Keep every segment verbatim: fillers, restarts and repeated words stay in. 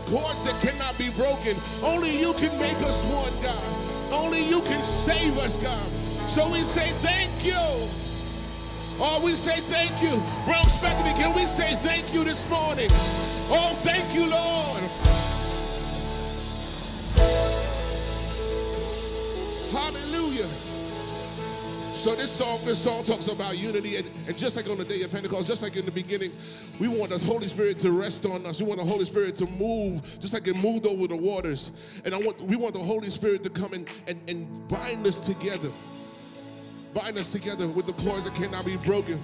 cords that cannot be broken. Only you can make us one, God. Only you can save us, God. So we say thank you. Oh, we say thank you. Bronx Bethany, can we say thank you this morning? Oh, thank you, Lord. Hallelujah. So this song, this song talks about unity, and, and just like on the day of Pentecost, just like in the beginning, we want the Holy Spirit to rest on us. We want the Holy Spirit to move, just like it moved over the waters. And I want, we want the Holy Spirit to come in and, and bind us together. Bind us together with the cords that cannot be broken.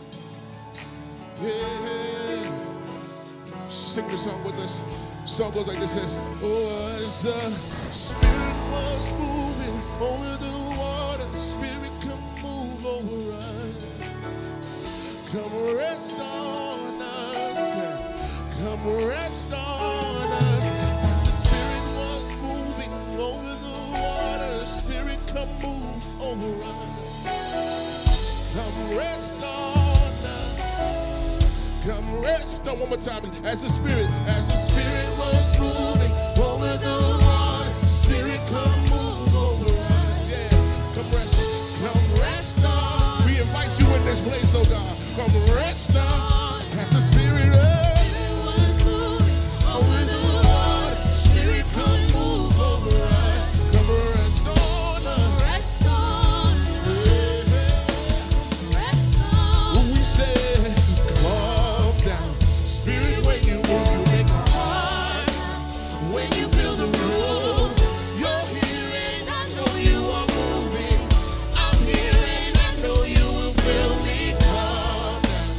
Yeah. Sing the song with us. The song goes like this, says, oh, as the Spirit was moving over the water, Spirit come move over us. Come rest on us. Come rest on us. As the Spirit was moving over the water, Spirit come move over us. Come rest on us. Come rest on, one more time. As the Spirit, as the Spirit was moving over the water, Spirit come move over us. Yeah, come rest, come rest on. We invite you in this place, oh God. Come rest on. As the Spirit was moving over the water, Spirit come move over us. Come rest on us. Rest on. Yeah. Rest on. When we say, calm down, Spirit, when you move, you make our heart. When you feel the room, you're here and I know you are moving. I'm here and I know you will feel me. Calm down.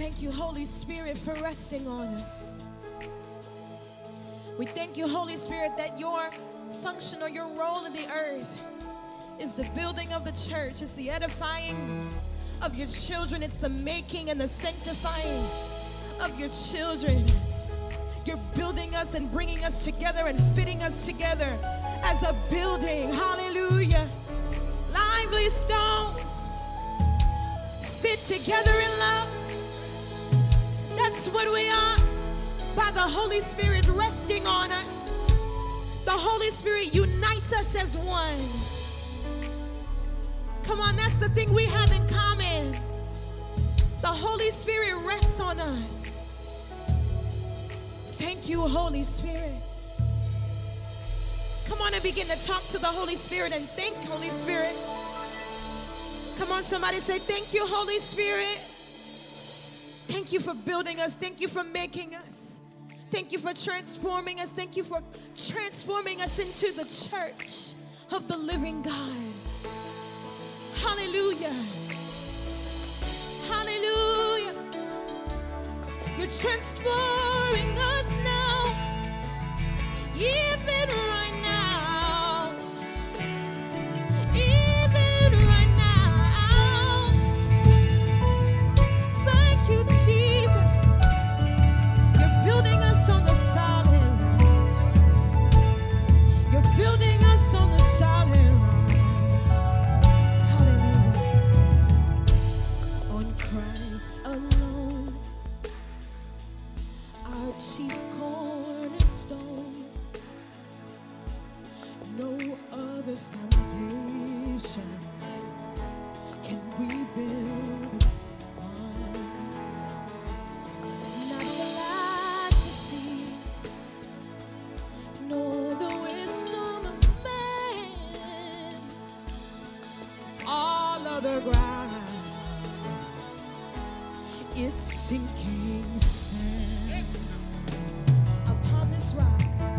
Thank you, Holy Spirit, for resting on us. We thank you, Holy Spirit, that your function or your role in the earth is the building of the church. It's the edifying of your children. It's the making and the sanctifying of your children. You're building us and bringing us together and fitting us together as a building. Hallelujah. Lively stones fit together in love. That's what we are, by the Holy Spirit resting on us. The Holy Spirit unites us as one. Come on, that's the thing we have in common. The Holy Spirit rests on us. Thank you, Holy Spirit. Come on and begin to talk to the Holy Spirit and thank Holy Spirit. Come on, somebody say, thank you, Holy Spirit. Thank you for building us. Thank you for making us. Thank you for transforming us. Thank you for transforming us into the church of the living God. Hallelujah. Hallelujah. You're transforming us now. Even right now. Even right now. Thank you, Jesus. You're building us on the solid rock. You're building us on the solid rock. Hallelujah. On Christ alone, our chief cornerstone. No other foundation can we build on. Not philosophy, nor the wisdom of man. All other ground, it's sinking sand. Upon this rock,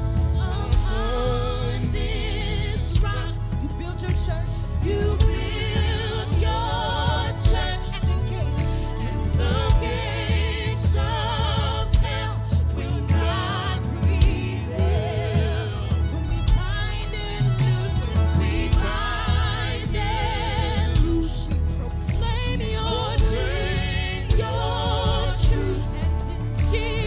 upon this rock, you build your church. You build your church, and the gates, and the gates of hell will not prevail. When we bind and loose, when we bind and loose, we proclaim your truth, your truth, and in Jesus'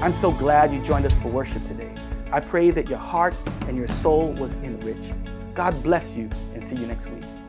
I'm so glad you joined us for worship today. I pray that your heart and your soul was enriched. God bless you, and see you next week.